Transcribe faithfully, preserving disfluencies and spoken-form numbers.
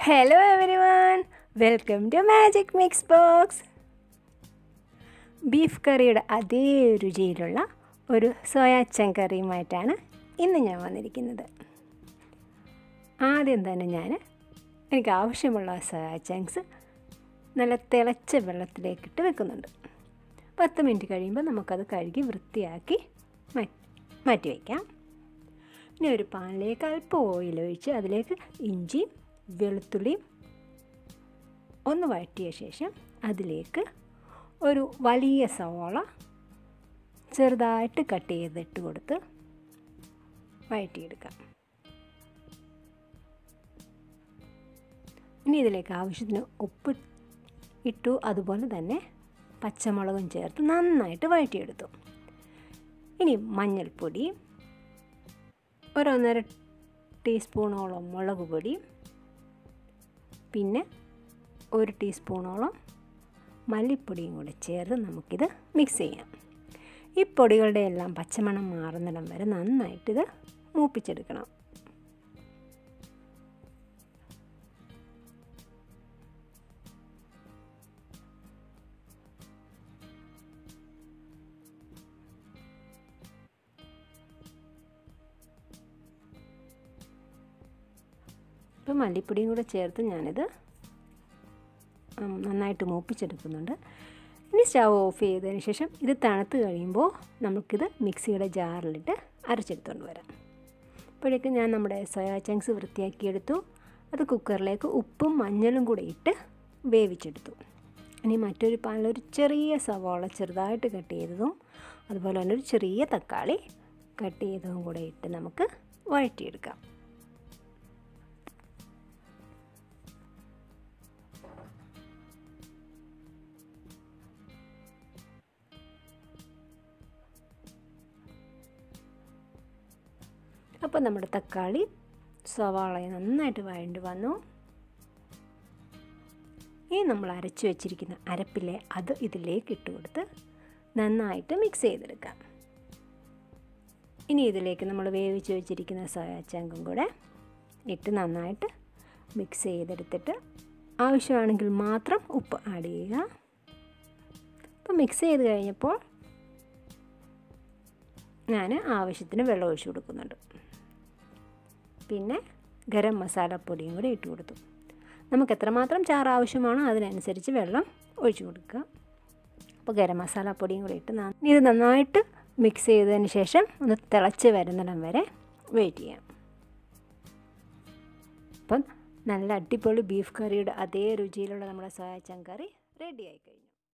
Hello everyone, welcome to Magic Mix Box. Beef കറിയുടെ അതേ രുചിയിലുള്ള ഒരു സോയാചങ്കറിയുമായിട്ടാണ് ഇന്ന് ഞാൻ വന്നിരിക്കുന്നത്. ആദ്യം തന്നെ ഞാൻ എനിക്ക് ആവശ്യമുള്ള സോയാ ചങ്ക്സ് നല്ല തിളച്ച വെള്ളത്തിലേക്കിട്ട് വെക്കുന്നുണ്ട്. പത്ത് മിനിറ്റ് കഴിയുമ്പോൾ നമുക്കത് കഴുകി വൃത്തിയാക്കി മാറ്റി വയ്ക്കാം. ഇനി ഒരു പാനിലേക്ക് അല്പം ഓയിൽ ഒഴിച്ച് അതിലേക്ക് ഇഞ്ചിയും വെളുത്തുള്ളിയും ഒന്ന് വഴറ്റിയ ശേഷം അതിലേക്ക് ഒരു വലിയ സവാള ചെറുതായിട്ട് കട്ട് ചെയ്തിട്ട് കൊടുത്ത് വഴറ്റിയെടുക്കാം. ഇനി ഇതിലേക്ക് ആവശ്യത്തിന് ഉപ്പ് ഇട്ടു, അതുപോലെ തന്നെ പച്ചമുളകും ചേർത്ത് നന്നായിട്ട് വഴറ്റിയെടുത്തു. ഇനി മഞ്ഞൾപ്പൊടി, ഒരൊന്നര ടീസ്പൂണോളം മുളക് പൊടി, പിന്നെ ഒരു ടീസ്പൂണോളം മല്ലിപ്പൊടിയും കൂടെ ചേർത്ത് നമുക്കിത് മിക്സ് ചെയ്യാം. ഈ പൊടികളുടെ എല്ലാം പച്ചമണം മാറുന്നിടം വരെ നന്നായിട്ടിത് മൂപ്പിച്ചെടുക്കണം. ഇപ്പം മല്ലിപ്പൊടിയും കൂടെ ചേർത്ത് ഞാനിത് നന്നായിട്ട് മൂപ്പിച്ചെടുക്കുന്നുണ്ട്. ഇനി സ്റ്റവ് ഓഫ് ചെയ്തതിന് ശേഷം ഇത് തണുത്ത് കഴിയുമ്പോൾ നമുക്കിത് മിക്സിയുടെ ജാറിലിട്ട് അരച്ചെടുത്തുകൊണ്ട് വരാം. അപ്പോഴേക്കും ഞാൻ നമ്മുടെ സോയാ ചങ്ക്സ് വൃത്തിയാക്കിയെടുത്തു. അത് കുക്കറിലേക്ക് ഉപ്പും മഞ്ഞളും കൂടെ ഇട്ട് വേവിച്ചെടുത്തു. ഇനി മറ്റൊരു പാനിലൊരു ചെറിയ സവാള ചെറുതായിട്ട് കട്ട് ചെയ്തതും അതുപോലെ തന്നെ ഒരു ചെറിയ തക്കാളി കട്ട് ചെയ്തതും കൂടെ ഇട്ട് നമുക്ക് വഴറ്റിയെടുക്കാം. അപ്പോൾ നമ്മുടെ തക്കാളി സവാള നന്നായിട്ട് വഴണ്ടി വന്നു. ഇനി നമ്മൾ അരച്ചു വെച്ചിരിക്കുന്ന അരപ്പിലെ അത് ഇതിലേക്ക് ഇട്ട് കൊടുത്ത് നന്നായിട്ട് മിക്സ് ചെയ്തെടുക്കാം. ഇനി ഇതിലേക്ക് നമ്മൾ വേവിച്ച് വെച്ചിരിക്കുന്ന സോയാ ചങ്കും കൂടെ ഇട്ട് നന്നായിട്ട് മിക്സ് ചെയ്തെടുത്തിട്ട് ആവശ്യമാണെങ്കിൽ മാത്രം ഉപ്പ് ആഡ് ചെയ്യുക. അപ്പോൾ മിക്സ് ചെയ്ത് കഴിഞ്ഞപ്പോൾ ഞാൻ ആവശ്യത്തിന് വെള്ളം ഒഴിച്ചു കൊടുക്കുന്നുണ്ട്. പിന്നെ ഗരം മസാലപ്പൊടിയും കൂടി ഇട്ട് കൊടുത്തു. നമുക്ക് എത്രമാത്രം ചാറ് ആവശ്യമാണോ അതിനനുസരിച്ച് വെള്ളം ഒഴിച്ചു കൊടുക്കുക. അപ്പോൾ ഗരം മസാലപ്പൊടിയും കൂടി ഇട്ട് ഇത് നന്നായിട്ട് മിക്സ് ചെയ്തതിന് ശേഷം ഒന്ന് തിളച്ച് വരുന്നിടം വരെ വെയിറ്റ് ചെയ്യാം. അപ്പം നല്ല അടിപൊളി ബീഫ് കറിയുടെ അതേ രുചിയിലുള്ള നമ്മുടെ സോയാ ചങ്ക് കറി റെഡി ആയി കഴിഞ്ഞു.